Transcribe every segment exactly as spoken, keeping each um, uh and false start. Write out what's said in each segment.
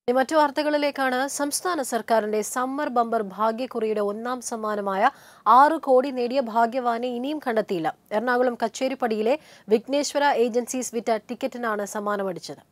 മറ്റു വാർത്തകളിലേക്കാണ്. സംസ്ഥാന സർക്കാരിന്റെ സമ്മർ ബമ്പർ ഭാഗ്യക്കുറിയുടെ ഒന്നാം സമ്മാനമായ ആറ് കോടി നേടിയ ഭാഗ്യവാനെ ഇനിയും കണ്ടെത്തിയില്ല. എറണാകുളം കച്ചേരിപ്പടിയിലെ വിഘ്നേശ്വര ഏജൻസീസ് വിറ്റ ടിക്കറ്റിനാണ് സമ്മാനമടിച്ചത്.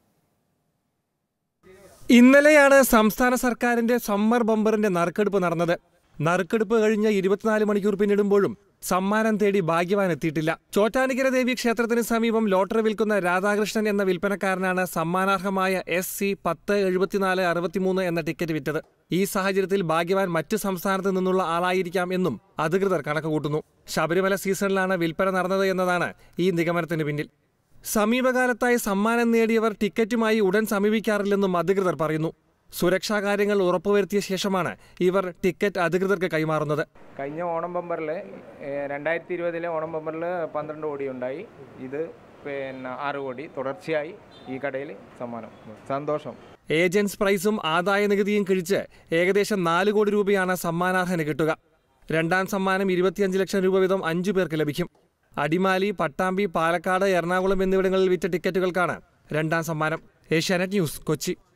ഇന്നലെയാണ് സംസ്ഥാന സർക്കാരിന്റെ സമ്മർ ബമ്പറിന്റെ നറുക്കെടുപ്പ് നടന്നത്. നറുക്കെടുപ്പ് കഴിഞ്ഞ ഇരുപത്തിനാല് മണിക്കൂർ പിന്നിടുമ്പോഴും സമ്മാനം തേടി ഭാഗ്യവാൻ എത്തിയിട്ടില്ല. ചോറ്റാനിക്കര ദേവി ക്ഷേത്രത്തിന് സമീപം ലോട്ടറി വിൽക്കുന്ന രാധാകൃഷ്ണൻ എന്ന വിൽപ്പനക്കാരനാണ് സമ്മാനാർഹമായ എസ് സി പത്ത് എഴുപത്തിനാല് അറുപത്തിമൂന്ന് എന്ന ടിക്കറ്റ് വിറ്റത്. ഈ സാഹചര്യത്തിൽ ഭാഗ്യവാൻ മറ്റു സംസ്ഥാനത്ത് നിന്നുള്ള ആളായിരിക്കാം എന്നും അധികൃതർ കണക്കുകൂട്ടുന്നു. ശബരിമല സീസണിലാണ് വിൽപ്പന നടന്നത് എന്നതാണ് ഈ നിഗമനത്തിന് പിന്നിൽ. സമീപകാലത്തായി സമ്മാനം നേടിയവർ ടിക്കറ്റുമായി ഉടൻ സമീപിക്കാറില്ലെന്നും അധികൃതർ പറയുന്നു. സുരക്ഷാ കാര്യങ്ങൾ ഉറപ്പുവരുത്തിയ ശേഷമാണ് ഇവർ ടിക്കറ്റ് അധികൃതർക്ക് കൈമാറുന്നത്. കഴിഞ്ഞ ഓണം ബമ്പറിൽ രണ്ടായിരത്തി ഇരുപതിലെ ഓണം ബമ്പറിൽ പന്ത്രണ്ട് കോടി ഉണ്ടായി. ഇത് പിന്നെ ആറ് കോടി തുടർച്ചയായി ഈ കടയിൽ സമ്മാനം. സന്തോഷം. ഏജൻസ് പ്രൈസും ആദായ നികുതിയും കിഴിച്ച് ഏകദേശം നാല് കോടി രൂപയാണ് സമ്മാനാർഹന് കിട്ടുക. രണ്ടാം സമ്മാനം ഇരുപത്തിയഞ്ച് ലക്ഷം രൂപ വീതം അഞ്ചു പേർക്ക് ലഭിക്കും. അടിമാലി, പട്ടാമ്പി, പാലക്കാട്, എറണാകുളം എന്നിവിടങ്ങളിൽ വിറ്റ ടിക്കറ്റുകൾക്കാണ് രണ്ടാം സമ്മാനം. ഏഷ്യാനെറ്റ് ന്യൂസ്, കൊച്ചി.